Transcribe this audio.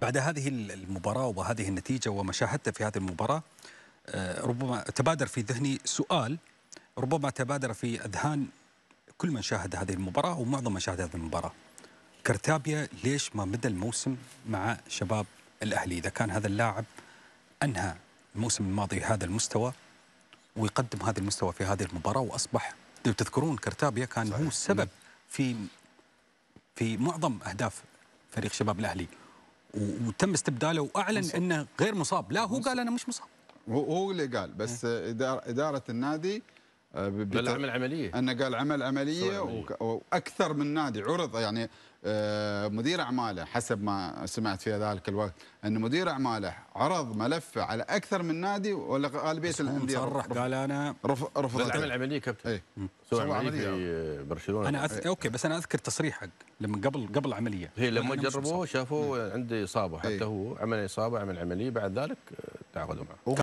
بعد هذه المباراة وهذه النتيجة وما شاهدته في هذه المباراة، ربما تبادر في ذهني سؤال، ربما تبادر في أذهان كل من شاهد هذه المباراة ومعظم من شاهد هذه المباراة. كرتابيا ليش ما مدى الموسم مع شباب الأهلي إذا كان هذا اللاعب أنهى الموسم الماضي هذا المستوى ويقدم هذا المستوى في هذه المباراة، وأصبح لو تذكرون كرتابيا كان هو السبب في معظم أهداف فريق شباب الأهلي، وتم استبداله وأعلن أنه غير مصاب. لا، هو قال أنا مش مصاب، هو اللي قال، بس إدارة النادي عمل عملية، أنه قال عمل عملية وأكثر من نادي عرض. يعني مدير أعماله حسب ما سمعت في ذلك الوقت أن مدير أعماله عرض ملفه على أكثر من نادي، ولا غالبية الأندية صرح قال أنا رفضت. عمل عملية كابتن. ايه سوى عملية في برشلونة. أنا أوكي، بس أنا أذكر تصريحك لما قبل العملية، هي لما جربوه شافوه عنده إصابة، حتى هو عمل إصابة، عمل عملية، بعد ذلك تعاقدوا معه.